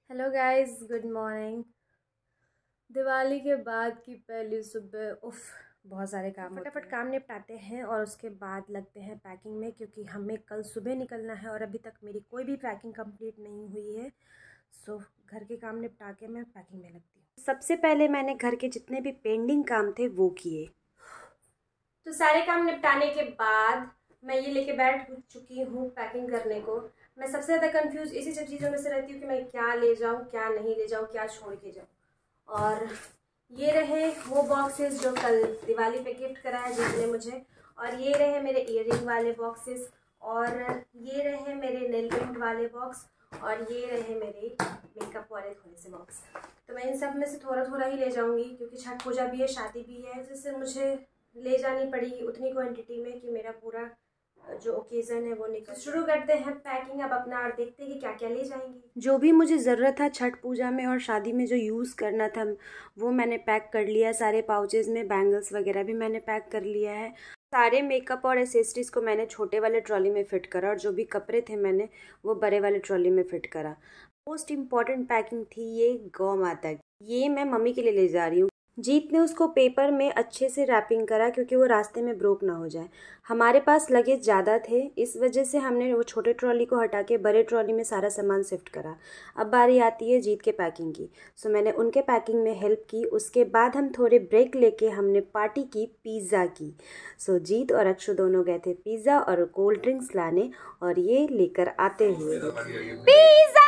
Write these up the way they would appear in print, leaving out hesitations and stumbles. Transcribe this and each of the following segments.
Hello guys, good morning. Diwali के बाद की पहली सुबह, उफ, बहुत सारे काम फटाफट काम निपटाते हैं और उसके बाद लगते हैं पैकिंग में, क्योंकि हमें कल सुबह निकलना है और अभी तक मेरी कोई भी पैकिंग कंप्लीट नहीं हुई है। सो घर के काम निपटा के मैं पैकिंग में लगती हूँ। सबसे पहले मैंने घर के जितने भी पेंडिंग काम थे वो किए। तो सारे काम निपटाने के बाद मैं ये लेके बैठ चुकी हूँ पैकिंग करने को। मैं सबसे ज़्यादा कंफ्यूज इसी सब चीज़ों में से रहती हूँ कि मैं क्या ले जाऊँ, क्या नहीं ले जाऊँ, क्या छोड़ के जाऊँ। और ये रहे वो बॉक्सेस जो कल दिवाली पे गिफ्ट करा है जिसने मुझे, और ये रहे मेरे ईयरिंग वाले बॉक्सेस, और ये रहे मेरे नेल पेंट वाले बॉक्स, और ये रहे मेरे मेकअप वाले थोड़े से बॉक्स। तो मैं इन सब में से थोड़ा थोड़ा ही ले जाऊँगी, क्योंकि छठ पूजा भी है, शादी भी है, जिससे मुझे ले जानी पड़ेगी उतनी क्वांटिटी में कि मेरा पूरा जो ओकेज़न है वो निकल। शुरू करते हैं पैकिंग अब अपना और देखते हैं कि क्या क्या ले जाएंगे। जो भी मुझे ज़रूरत था छठ पूजा में और शादी में जो यूज़ करना था वो मैंने पैक कर लिया। सारे पाउचेस में बैंगल्स वगैरह भी मैंने पैक कर लिया है। सारे मेकअप और एसेसरीज़ को मैंने छोटे वाले ट्रॉली में फ़िट करा, और जो भी कपड़े थे मैंने वो बड़े वाले ट्रॉली में फ़िट करा। मोस्ट इम्पॉर्टेंट पैकिंग थी ये गौ माता की। ये मैं मम्मी के लिए ले जा रही हूँ। जीत ने उसको पेपर में अच्छे से रैपिंग करा क्योंकि वो रास्ते में ब्रोक ना हो जाए। हमारे पास लगेज ज़्यादा थे, इस वजह से हमने वो छोटे ट्रॉली को हटा के बड़े ट्रॉली में सारा सामान शिफ्ट करा। अब बारी आती है जीत के पैकिंग की। सो मैंने उनके पैकिंग में हेल्प की। उसके बाद हम थोड़े ब्रेक लेके हमने पार्टी की पिज़्ज़ा की। सो जीत और अक्षु दोनों गए थे पिज़्ज़ा और कोल्ड ड्रिंक्स लाने, और ये लेकर आते हुए पिज़्ज़ा।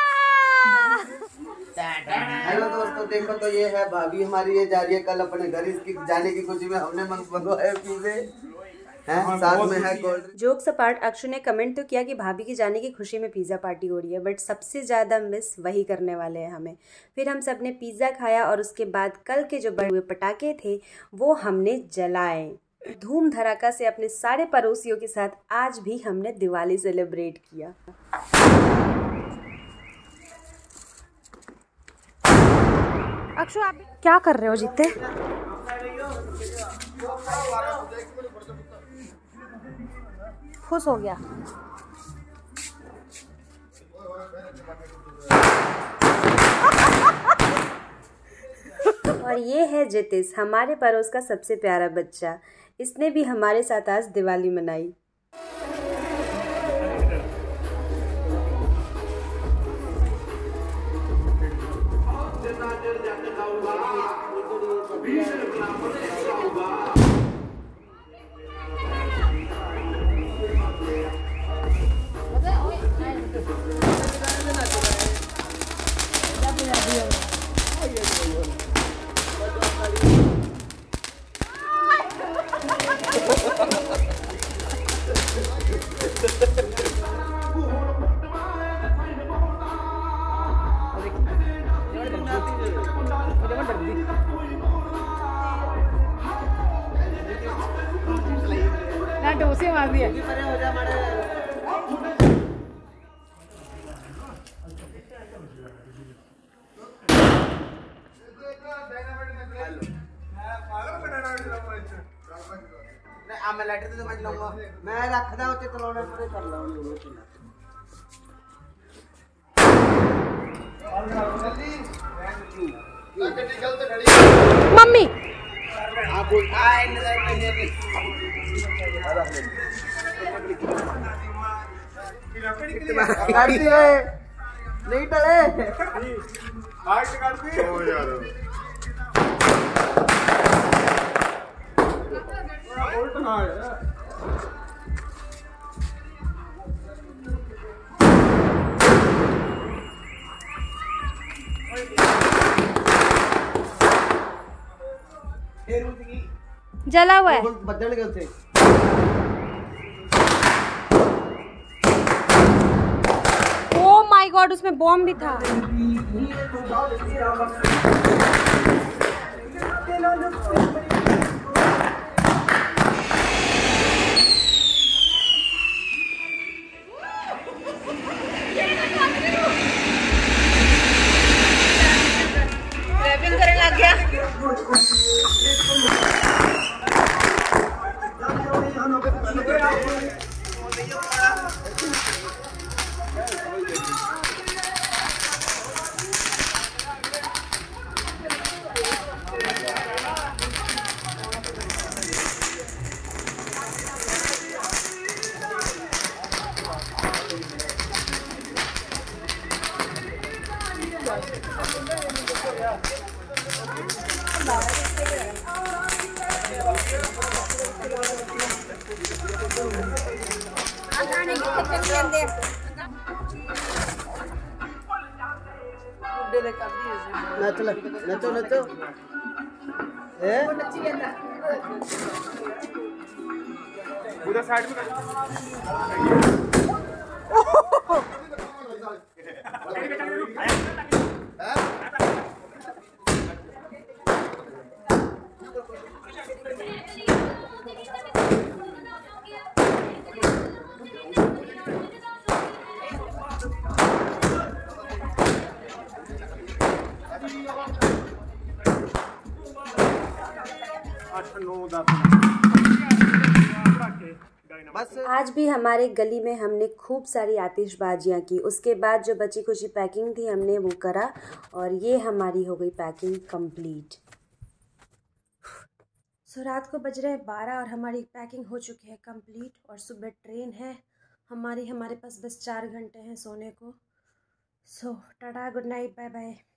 हेलो दोस्तों, देखो तो ये है भाभी हमारी, ये जा रही है कल अपने घर। इसकी जाने की खुशी में हमने मंगवाए पिज़्ज़े हैं, साथ में है कोल्ड। जोक्स अपार्ट, अक्षु ने कमेंट तो किया कि भाभी की जाने की खुशी में पिज़्ज़ा पार्टी हो रही है, बट सबसे ज़्यादा मिस वही करने वाले हैं हमें। फिर हम सब ने पिज़्ज़ा खाया और उसके बाद कल के जो बड़े हुए पटाखे थे वो हमने जलाए। धूम धड़ाका से अपने सारे पड़ोसियों के साथ आज भी हमने दिवाली सेलिब्रेट किया। अक्षु, आप क्या कर रहे हो जीते? खुश हो गया। और ये है जितिस, हमारे पड़ोस का सबसे प्यारा बच्चा। इसने भी हमारे साथ आज दिवाली मनाई। ना डोसे मार दिया। मैं लैटर तो समझ लूंगा, मैं रखदा उत्ते तलाने पूरे कर लाऊंगा। मम्मी नहीं टले जला हुआ है। बदल गए थे। ओह माय गॉड, उसमें बॉम्ब भी था। रैपिंग करने लग गया। नचो नचो उधर साइड में आज भी हमारे गली में हमने खूब सारी आतिशबाजियाँ की। उसके बाद जो बची खुची पैकिंग थी हमने वो करा और ये हमारी हो गई पैकिंग कंप्लीट। सो रात को बज रहे हैं 12 और हमारी पैकिंग हो चुकी है कंप्लीट और सुबह ट्रेन है हमारे पास बस 4 घंटे हैं सोने को। So tata, good night, bye bye.